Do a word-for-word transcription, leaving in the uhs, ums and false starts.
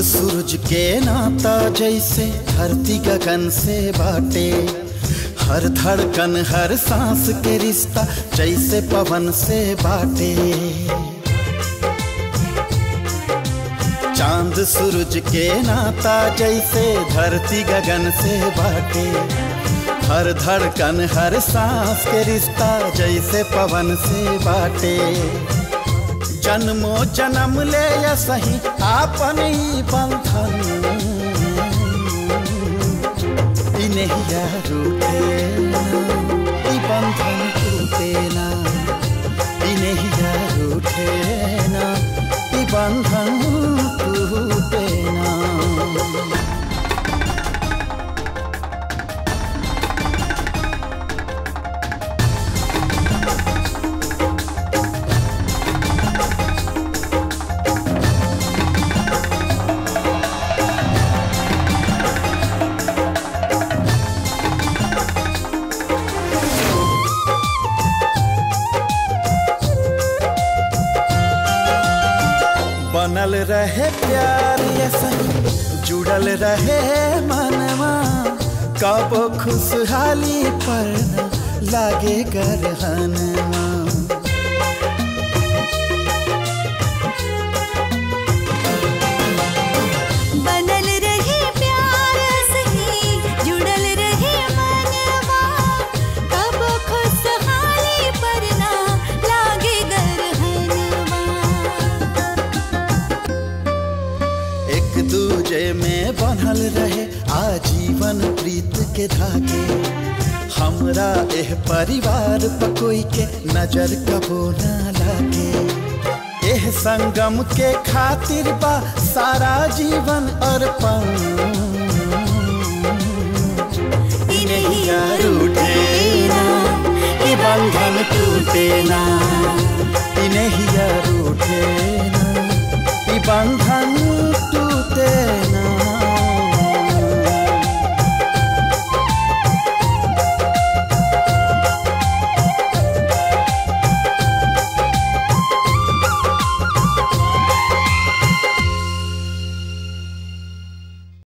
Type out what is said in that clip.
सूरज के नाता जैसे धरती गगन से बाटे, हर धड़कन हर सांस के रिश्ता जैसे पवन से बाटे। चांद सूरज के नाता जैसे धरती गगन से बाटे, हर धड़कन हर सांस के रिश्ता जैसे पवन से बाटे। जन्मो जन्म ले या सही आपन ही बंधन, इन्हें रूठे ना, ई बंधन टूटे ना, इन्हें रूठे ना, ई बंधन टूटे ना। बनल रहे प्यार ये सही जुड़ल रहे मनवा, कब खुशहाली पर न लागे गरहनवा। बनल रहे प्यार सही जुड़ल रहे मनवा, कब खुशहाली पर न लागे गरहनवा। दूजे में बनल रहे आजीवन प्रीत के धागे, हमरा एह परिवार पर कोई के नजर कबो ना लागे। एह संगम के खातिर बा सारा जीवन अर्पण, इन्हें रूठे ना, ये बंधन टूटे ना, इन्हें रूठे ना, ये बंधन